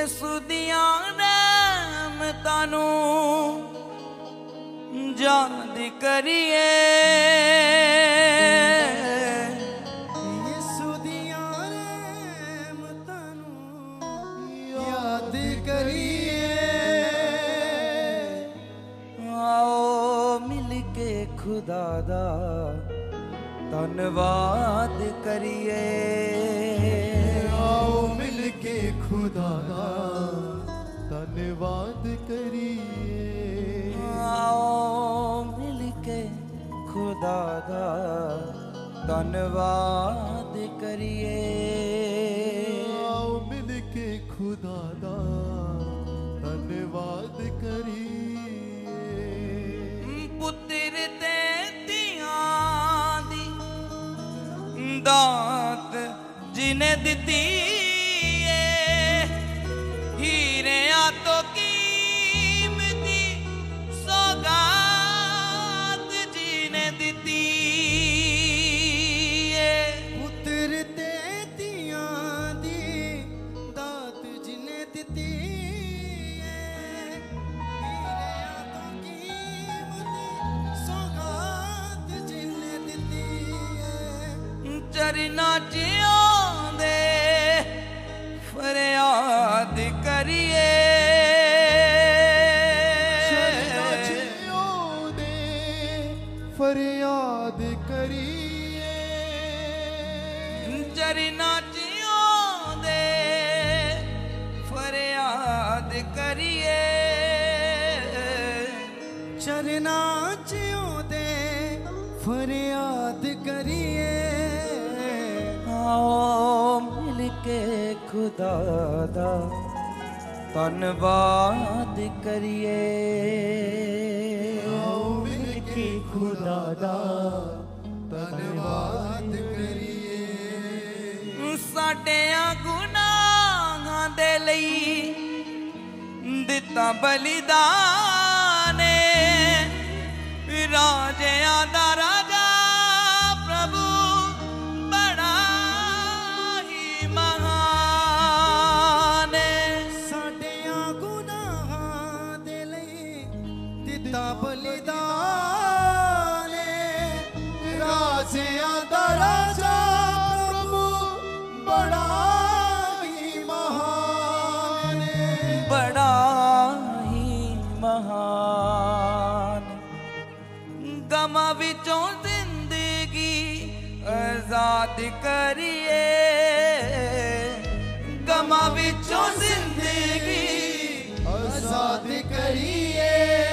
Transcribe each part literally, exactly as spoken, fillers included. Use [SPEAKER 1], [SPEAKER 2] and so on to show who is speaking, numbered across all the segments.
[SPEAKER 1] यसू दियां रहमतां नू याद करिए,
[SPEAKER 2] यसू दियां रहमतां नू याद करिए।
[SPEAKER 1] आओ मिल के खुदा दा धन्नवाद करिए,
[SPEAKER 2] आओ मिल के खुदा दा धन्नवाद करिए।
[SPEAKER 1] आओ मिल के खुदा दा धन्नवाद करिए,
[SPEAKER 2] आओ मिल के खुदा दा धन्नवाद करिए।
[SPEAKER 1] पुत्र ते दियां दी दात जिन्हें दिती हीरे तो कीमती सौगात जिन्हें दिती।
[SPEAKER 2] पुत्र ते दियां दी दात जिन्हें दिती, हीरे तो कीमती सौगात जिन्हें दिती।
[SPEAKER 1] चरना जियोंदे फरियाद करिए,
[SPEAKER 2] चरना जियोंदे फरियाद करिए।
[SPEAKER 1] चरना जियोंदे फरियाद करिए,
[SPEAKER 2] चरना जियोंदे फरियाद करिए।
[SPEAKER 1] आओ मिल के खुदा दा धन्नवाद करिए,
[SPEAKER 2] आओ मिल के खुदा दा धन्नवाद करिए।
[SPEAKER 1] साडियां गुनाहां दे लई दिता बलिदान, राजियां दा राजा प्रभु बड़ा ही महान।
[SPEAKER 2] साडियां गुनाहां दे लई दिता बलिदान, राजियां दा राजा प्रभु बड़ा ही महान।
[SPEAKER 1] बड़ा ही महान। गमा विचों जिंदगी आजाद करिए, गमा विचों जिंदगी
[SPEAKER 2] आजाद करिए।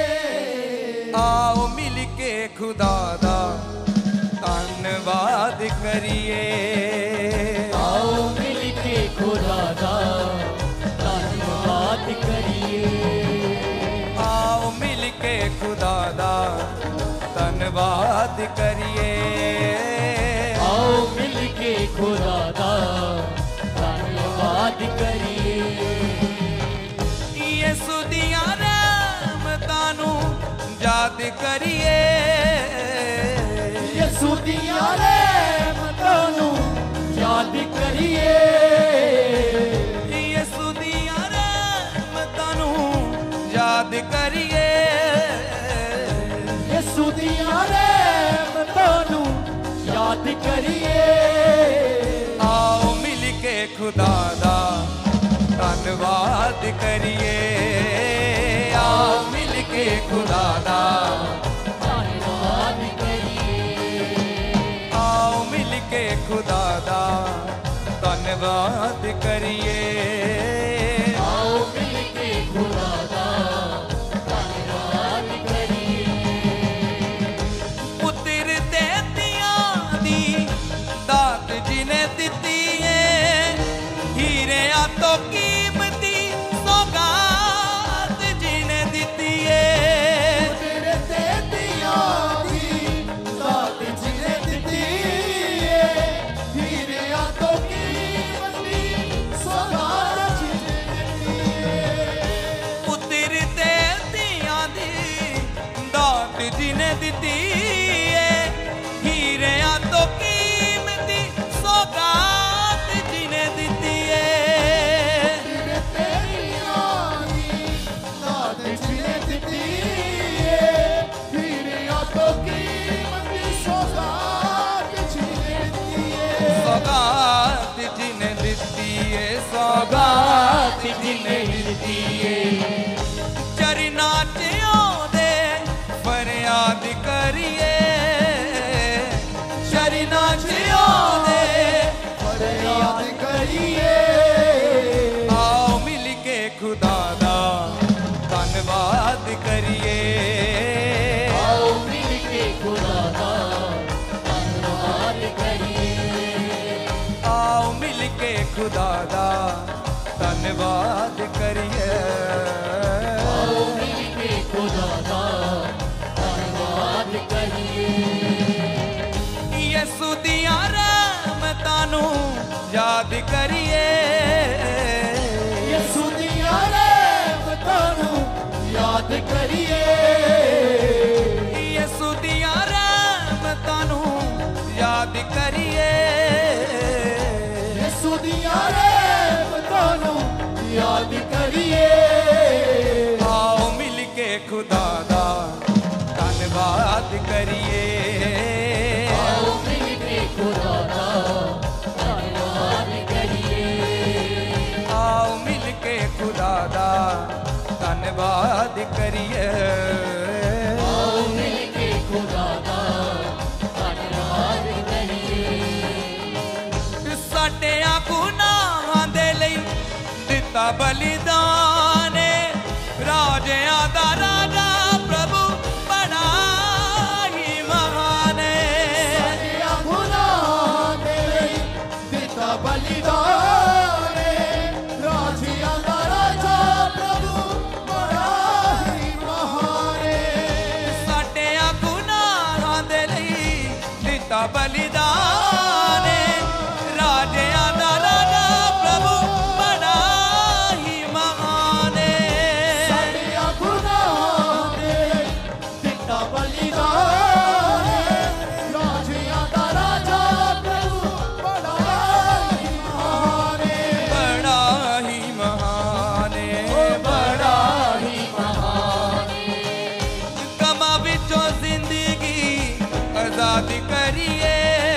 [SPEAKER 1] आओ मिल के खुदा दा धन्नवाद करिए,
[SPEAKER 3] आओ मिल के खुदा दा धन्नवाद करिए।
[SPEAKER 1] आओ मिल के खुदा दा धन्नवाद करिए,
[SPEAKER 3] आओ मिल के खुदा दा धन्नवाद करिए।
[SPEAKER 1] यसू दियां रहमतां नू याद करिए,
[SPEAKER 3] यसू दियां रहमतां नू याद करिए।
[SPEAKER 1] यसू दियां रहमतां नू याद करिए,
[SPEAKER 3] यसू दियां रहमतां नू याद करिए।
[SPEAKER 1] आओ मिल के खुदा दा धन्नवाद करिए, आओ मिल के खुदा दा
[SPEAKER 3] धन्नवाद करिए।
[SPEAKER 1] आओ मिल के खुदा दा धन्नवाद करिए,
[SPEAKER 3] आओ मिल के खुदा दा धन्नवाद करिए।
[SPEAKER 1] पुत्र ते दियां दी दात जिन्हें दिती हीरे तो कीमती सौगात जिन्हें दिती
[SPEAKER 2] पुत्र ते दियां दी दात जिन्हें दिती, हीरे तो कीमती सौगात जिन्हें दिती।
[SPEAKER 1] पुत्र ते दियां दी दात जिन्हें दिती हीरे तो कीमती सौगात जिन्हें दिती। खुदा दा धन्यवाद करिए
[SPEAKER 3] आओ मिल के खुदा दा धन्यवाद करिए
[SPEAKER 1] यसु दिया रहमतां नू याद करिए
[SPEAKER 2] यसु दिया रहमतां नू याद करिए
[SPEAKER 1] यसु दिया रहमतां नू याद करिए
[SPEAKER 2] यसु दिया रहमतां नू याद करिए
[SPEAKER 1] आओ मिल के खुदा दा धन्यवाद करिए
[SPEAKER 3] आओ मिल के खुदा दा धन्यवाद करिए
[SPEAKER 1] आओ मिल के खुदा दा धन्यवाद करिए
[SPEAKER 3] आओ मिल के खुदा दा धन्यवाद करिए
[SPEAKER 1] साडे गुनाहां दे लई दिता बलिदान राजियां दा राजा प्रभु बड़ा ही महान
[SPEAKER 2] साडियां गुनाहां दे लई दिता बलिदान राजियां दा राजा प्रभु बड़ा ही महान
[SPEAKER 1] साडे गुनाहां दे लई दिता बलिदान राजियां दा राजा प्रभु बड़ा ही महान
[SPEAKER 2] साडियां गुनाहां दे लई दिता बलिदान राजियां दा राजा प्रभु बड़ा ही महान
[SPEAKER 1] बड़ा ही महान
[SPEAKER 2] बड़ा ही
[SPEAKER 3] महान
[SPEAKER 1] कमा विचों जिंदगी आजाद करिए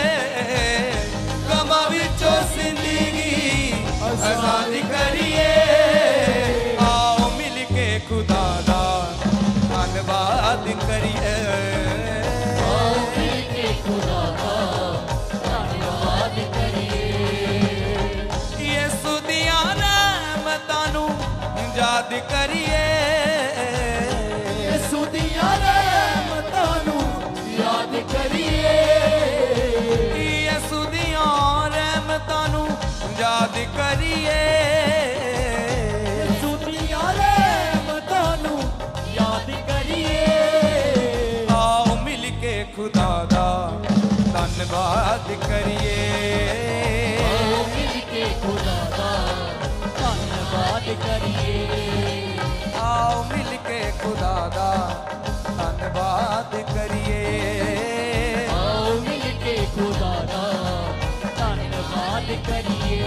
[SPEAKER 1] कमा विचों जिंदगी आजाद करिए आओ मिल के खुदा दा धन्यवाद करिए
[SPEAKER 3] आओ मिल के खुदा दा धन्यवाद करिए
[SPEAKER 1] यसु दिया रहमतां नू याद करिए
[SPEAKER 2] यसु दिया रहमतां नू याद करिए
[SPEAKER 1] यसु दिया रहमतां नू याद करिए
[SPEAKER 2] यसु दिया रहमतां नू याद करिए
[SPEAKER 1] आओ मिल के खुदा दा धन्यवाद करिए
[SPEAKER 3] आओ मिल के खुदा दा धन्यवाद करिए
[SPEAKER 1] आओ मिल के खुदा दा धन्यवाद करिए
[SPEAKER 3] आओ मिल के खुदा दा धन्यवाद करिए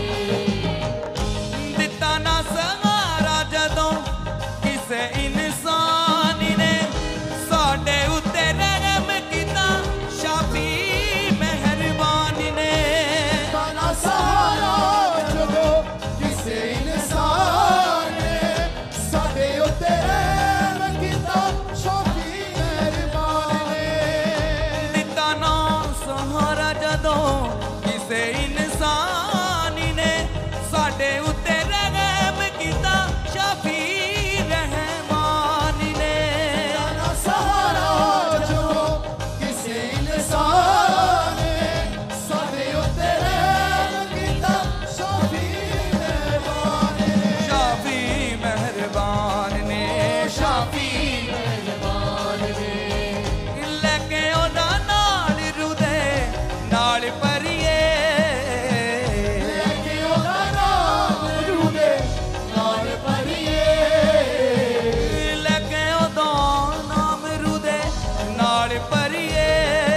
[SPEAKER 1] दिता ना सहारा जदों किसे इंसान ने साडे उत्ते रहम कीता शाफी मेहरबान ने
[SPEAKER 2] ताना सहारा जदों किसे इंसान ने साडे उत्ते रहम कीता शाफी मेहरबान ने
[SPEAKER 1] दिता ना सहारा जदों किसे इंसान ने साडे उत्ते रहम कीता शाफी रहमान ने
[SPEAKER 2] ताना सहारा जदों किसे इंसान ने साडे उत्ते रहम कीता शाफी मेहरबान ने
[SPEAKER 1] शाफी मेहरबान ने शाफी
[SPEAKER 3] मेहरबान ने
[SPEAKER 1] लेके ओदा नाल रुदे नाल परिए
[SPEAKER 2] लेके ओदा नाम रूदे नाल भरिए
[SPEAKER 1] लेके ओदा नाम रुदे नाल परिए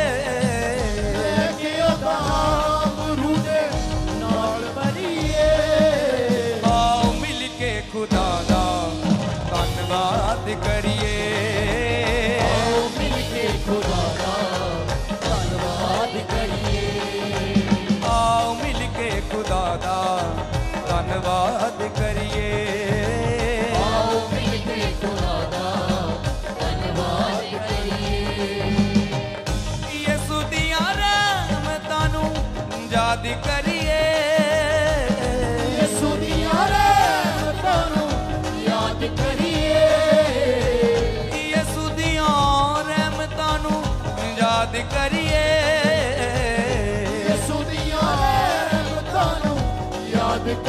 [SPEAKER 2] लेके ओदा नाम रूदे नाल भरिए
[SPEAKER 1] आओ मिल के खुदा दा धन्यवाद करिए
[SPEAKER 3] आओ मिल के खुदा दा धन्यवाद करिए
[SPEAKER 1] आओ मिल के खुदा दा धन्यवाद करिए
[SPEAKER 3] आओ मिल के खुदा दा धन्यवाद करिए
[SPEAKER 1] यसु दिया रहमतां नू याद करिए
[SPEAKER 2] यसु दिया रहमतां नू याद करिए
[SPEAKER 1] यसु दिया रहमतां नू याद करिए
[SPEAKER 2] यसु दिया रहमतां नू याद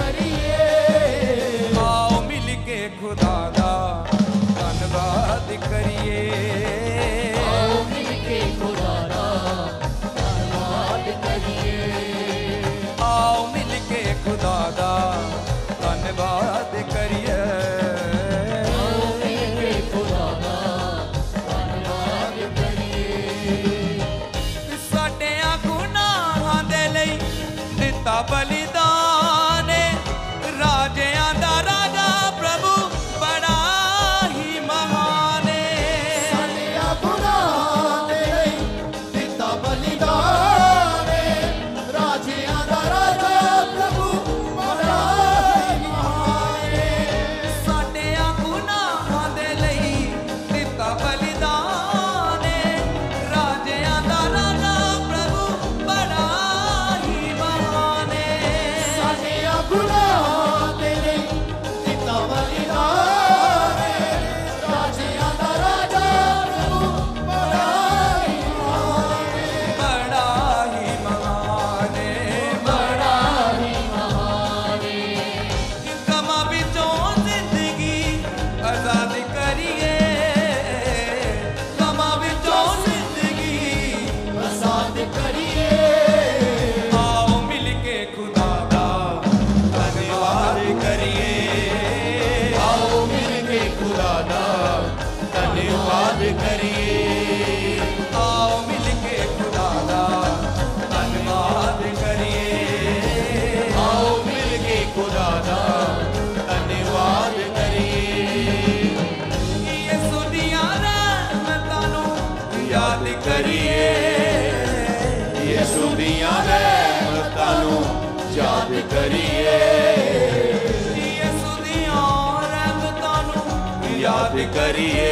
[SPEAKER 3] करिए
[SPEAKER 1] ਯਿਸੂ ਦੀਆਂ ਰਹਿਮਤਾਂ ਨੂੰ
[SPEAKER 3] याद करिए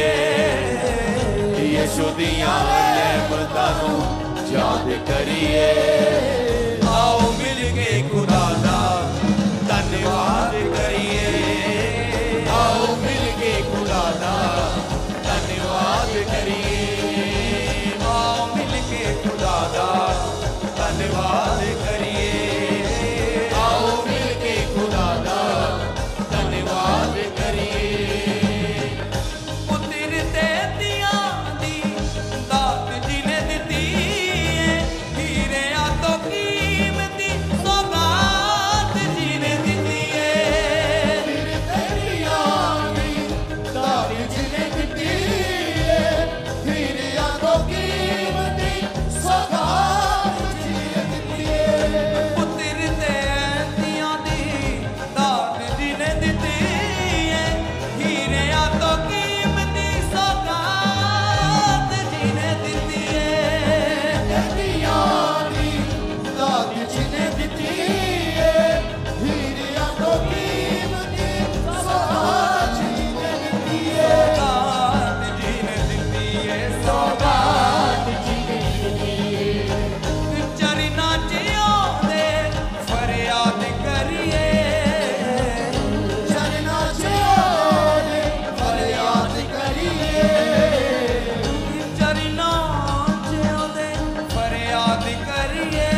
[SPEAKER 3] यीशु दियां रहमतां नू याद करिए
[SPEAKER 1] आओ मिल के खुदा दा धन्यवाद करिए
[SPEAKER 3] आओ मिल के खुदा दा धन्यवाद करिए
[SPEAKER 1] आओ मिल के खुदा दा धन्यवाद करिए
[SPEAKER 3] आओ मिल के खुदा दा धन्यवाद करिए
[SPEAKER 1] ਪੁੱਤਰ ਤੇ ਧੀਆਂ ਦੀ ਦਾਤ ਜਿਹਨੇ ਦਿੱਤੀ ਏ ਹੀਰਿਆਂ ਤੋਂ ਕੀਮਤੀ ਸੌਗਾਤ ਜਿਹਨੇ ਦਿੱਤੀ ਏ
[SPEAKER 2] तेरियां दी दात जिने दित्ती है हीरियां तो कीमती सौगात जिने दित्ती है
[SPEAKER 1] ਪੁੱਤਰ ਤੇ ਧੀਆਂ ਦੀ ਦਾਤ ਜਿਹਨੇ ਦਿੱਤੀ ਏ ਹੀਰਿਆਂ ਤੋਂ ਕੀਮਤੀ ਸੌਗਾਤ ਜਿਹਨੇ ਦਿੱਤੀ ਏ
[SPEAKER 2] तेरियां दी दात जिने दित्ती है हीरियां तो कीमती सौगात जिने दित्ती है
[SPEAKER 1] ਸੌਗਾਤ ਜਿਹਨੇ ਦਿੱਤੀ ਏ
[SPEAKER 3] सौगात जिने दित्ती
[SPEAKER 1] ਚਰਨਾਂ 'ਚ ਆਉਂਦੇ ਫਰਿਆਦ ਕਰੀਏ
[SPEAKER 2] चरना चोरे फरियाद करिए
[SPEAKER 1] ਚਰਨਾਂ 'ਚ ਆਉਂਦੇ ਫਰਿਆਦ ਕਰੀਏ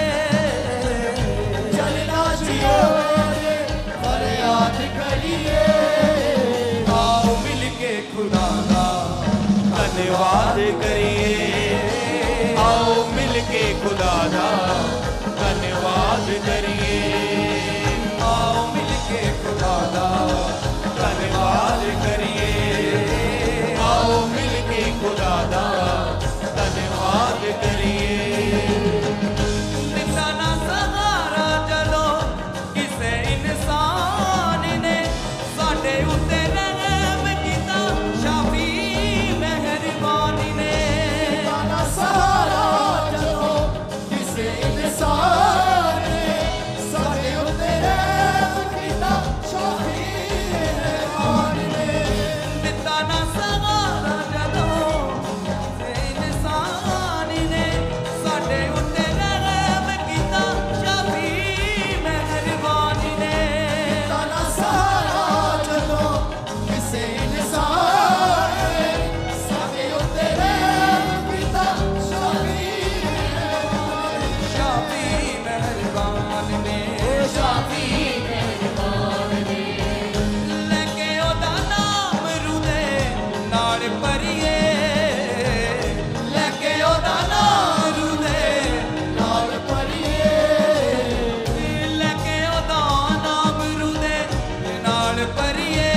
[SPEAKER 2] चरना चोरे फरियाद करिए
[SPEAKER 1] ਆਓ ਮਿਲ ਕੇ ਖੁਦਾ ਦਾ ਧੰਨਵਾਦ ਕਰੀਏ
[SPEAKER 3] आओ मिल के खुदा दा धन्यवाद करिए
[SPEAKER 1] ਆਓ ਮਿਲ ਕੇ ਖੁਦਾ ਦਾ ਧੰਨਵਾਦ ਕਰੀਏ
[SPEAKER 3] आओ मिल के खुदा दा धन्यवाद करिए
[SPEAKER 1] ਦਿੱਤਾ ਨਾ ਸਹਾਰਾ ਜਦੋਂ ਕਿਸੇ ਇਨਸਾਨ ਨੇ ਸਾਡੇ ਉੱਤੇ ਰਹਿਮ ਕੀਤਾ ਸ਼ਾਫੀ ਮਿਹਰਬਾਨੀ ਨੇ
[SPEAKER 2] ताना सहारा जदों किसे इंसान ने साडे उत्ते रहम कीता शाही रहमान ने
[SPEAKER 1] ਦਿੱਤਾ ਨਾ ਸਹਾਰਾ ਜਦੋਂ ਕਿਸੇ ਇਨਸਾਨ ਨੇ ਸਾਡੇ ਉੱਤੇ ਰਹਿਮ ਕੀਤਾ ਸ਼ਾਫੀ ਮਿਹਰਬਾਨੀ ਨੇ
[SPEAKER 2] ताना सहारा जदों किसे इंसान ने साडे उत्ते रहम कीता शाही रहमान
[SPEAKER 1] ਸ਼ਾਫੀ ਮਿਹਰਬਾਨ ਨੇ
[SPEAKER 3] शाफी मेहरबान ने
[SPEAKER 1] ਲੈ ਕੇ ਉਹਦਾ ਨਾਮ ਰੂਦੇ ਨਾਲ ਭਰੀਏ ਲੈ ਕੇ ਉਹਦਾ ਨਾਮ ਰੂਦੇ
[SPEAKER 2] नाल परिए
[SPEAKER 1] ਲੈ ਕੇ ਉਹਦਾ ਨਾਮ ਰੂਦੇ ਨਾਲ ਭਰੀਏ